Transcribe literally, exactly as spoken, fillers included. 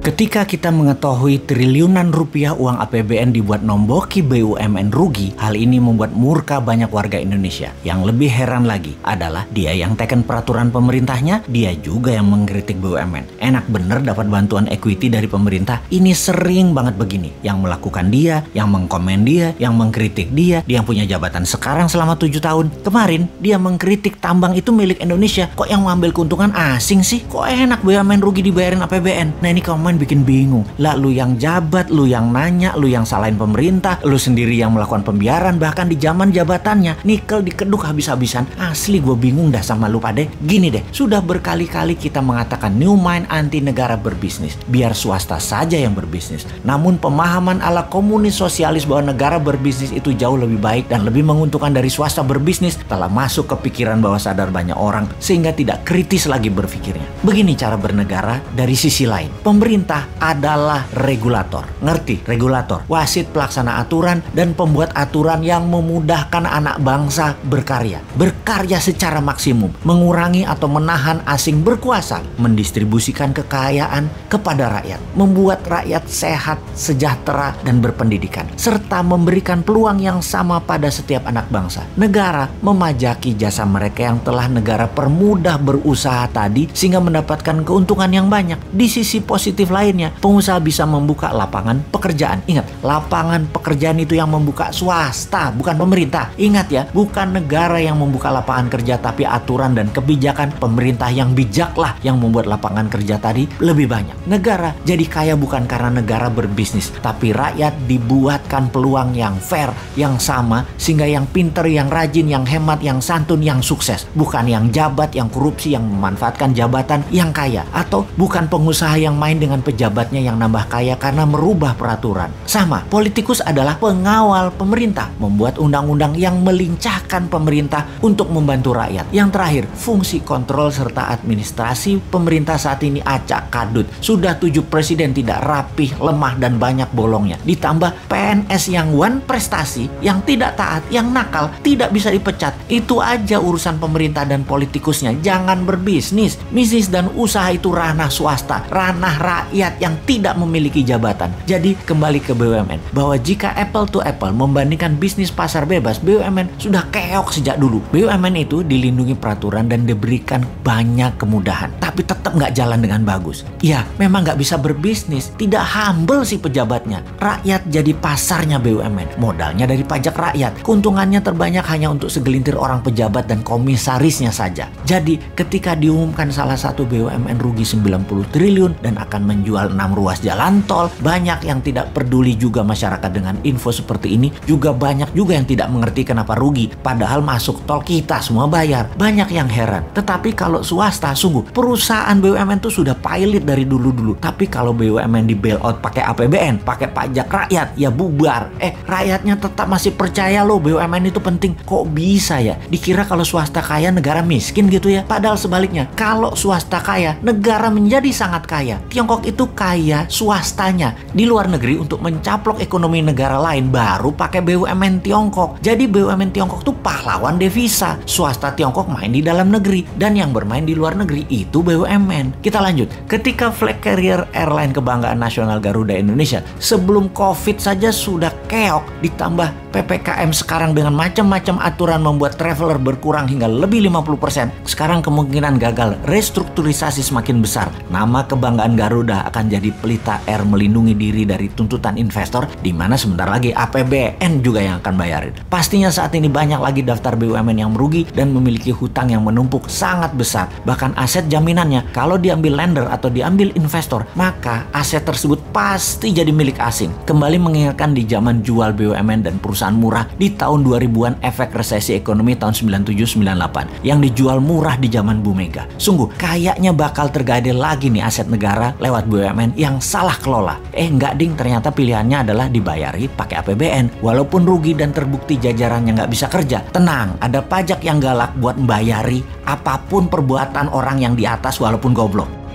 Ketika kita mengetahui triliunan rupiah uang A P B N dibuat nomboki B U M N rugi, hal ini membuat murka banyak warga Indonesia. Yang lebih heran lagi adalah dia yang teken peraturan pemerintahnya, dia juga yang mengkritik B U M N. Enak bener dapat bantuan equity dari pemerintah. Ini sering banget begini. Yang melakukan dia, yang mengkomen dia, yang mengkritik dia, dia yang punya jabatan sekarang selama tujuh tahun. Kemarin dia mengkritik tambang itu milik Indonesia. Kok yang mengambil keuntungan asing sih? Kok enak B U M N rugi dibayarin A P B N? Nah ini komen bikin bingung. Lah lu yang jabat, lu yang nanya, lu yang salahin pemerintah, lu sendiri yang melakukan pembiaran bahkan di zaman jabatannya. Nikel dikeduk habis-habisan. Asli gue bingung dah sama lu pade. Gini deh, sudah berkali-kali kita mengatakan new mind anti negara berbisnis. Biar swasta saja yang berbisnis. Namun pemahaman ala komunis sosialis bahwa negara berbisnis itu jauh lebih baik dan lebih menguntungkan dari swasta berbisnis telah masuk ke pikiran bawah sadar banyak orang sehingga tidak kritis lagi berpikirnya. Begini cara bernegara dari sisi lain. Pemerintah adalah regulator. Ngerti? Regulator. Wasit pelaksana aturan dan pembuat aturan yang memudahkan anak bangsa berkarya. Berkarya secara maksimum. Mengurangi atau menahan asing berkuasa. Mendistribusikan kekayaan kepada rakyat. Membuat rakyat sehat, sejahtera, dan berpendidikan. Serta memberikan peluang yang sama pada setiap anak bangsa. Negara memajaki jasa mereka yang telah negara permudah berusaha tadi sehingga mendapatkan keuntungan yang banyak. Di sisi positif lainnya, pengusaha bisa membuka lapangan pekerjaan. Ingat, lapangan pekerjaan itu yang membuka swasta, bukan pemerintah. Ingat ya, bukan negara yang membuka lapangan kerja, tapi aturan dan kebijakan pemerintah yang bijaklah yang membuat lapangan kerja tadi lebih banyak. Negara jadi kaya bukan karena negara berbisnis, tapi rakyat dibuatkan peluang yang fair, yang sama, sehingga yang pinter, yang rajin, yang hemat, yang santun, yang sukses. Bukan yang jabat, yang korupsi, yang memanfaatkan jabatan, yang kaya. Atau bukan pengusaha yang main dengan pejabatnya yang nambah kaya karena merubah peraturan. Sama, politikus adalah pengawal pemerintah, membuat undang-undang yang melincahkan pemerintah untuk membantu rakyat. Yang terakhir, fungsi kontrol serta administrasi pemerintah saat ini acak kadut. Sudah tujuh presiden tidak rapih, lemah, dan banyak bolongnya. Ditambah P N S yang one prestasi, yang tidak taat, yang nakal, tidak bisa dipecat. Itu aja urusan pemerintah dan politikusnya. Jangan berbisnis. Bisnis dan usaha itu ranah swasta, ranah rakyat yang tidak memiliki jabatan. Jadi kembali ke B U M N, bahwa jika apple to apple membandingkan bisnis pasar bebas, B U M N sudah keok sejak dulu. B U M N itu dilindungi peraturan dan diberikan banyak kemudahan, tapi tetap nggak jalan dengan bagus. Ya, memang nggak bisa berbisnis, tidak humble si pejabatnya. Rakyat jadi pasarnya B U M N, modalnya dari pajak rakyat. Keuntungannya terbanyak hanya untuk segelintir orang pejabat dan komisarisnya saja. Jadi ketika diumumkan salah satu B U M N rugi sembilan puluh triliun dan akan menjual enam ruas jalan tol, banyak yang tidak peduli juga masyarakat dengan info seperti ini. Juga banyak juga yang tidak mengerti kenapa rugi, padahal masuk tol kita semua bayar. Banyak yang heran. Tetapi kalau swasta, sungguh perusahaan B U M N itu sudah pilot dari dulu-dulu. Tapi kalau B U M N di bailout pakai A P B N, pakai pajak rakyat, ya bubar. Eh, rakyatnya tetap masih percaya loh B U M N itu penting. Kok bisa ya? Dikira kalau swasta kaya negara miskin gitu ya? Padahal sebaliknya, kalau swasta kaya, negara menjadi sangat kaya. Tiongkok itu kaya swastanya di luar negeri untuk mencaplok ekonomi negara lain, baru pakai B U M N Tiongkok. Jadi B U M N Tiongkok tuh pahlawan devisa. Swasta Tiongkok main di dalam negeri, dan yang bermain di luar negeri itu B U M N. Kita lanjut. Ketika flag carrier airline kebanggaan nasional Garuda Indonesia sebelum COVID saja sudah keok, ditambah P P K M sekarang dengan macam-macam aturan membuat traveler berkurang hingga lebih lima puluh persen. Sekarang kemungkinan gagal restrukturisasi semakin besar. Nama kebanggaan Garuda akan jadi pelita air melindungi diri dari tuntutan investor, di mana sebentar lagi A P B N juga yang akan bayarin. Pastinya saat ini banyak lagi daftar B U M N yang merugi dan memiliki hutang yang menumpuk sangat besar. Bahkan aset jaminannya kalau diambil lender atau diambil investor, maka aset tersebut pasti jadi milik asing. Kembali mengingatkan di zaman jual B U M N dan perusahaan murah di tahun dua ribuan, efek resesi ekonomi tahun sembilan puluh tujuh sembilan puluh delapan yang dijual murah di zaman Bu Mega. Sungguh kayaknya bakal tergadai lagi nih aset negara lewat B U M N yang salah kelola. Eh enggak ding, ternyata pilihannya adalah dibayari pakai A P B N. Walaupun rugi dan terbukti jajarannya nggak bisa kerja, tenang, ada pajak yang galak buat membayari apapun perbuatan orang yang di atas walaupun goblok.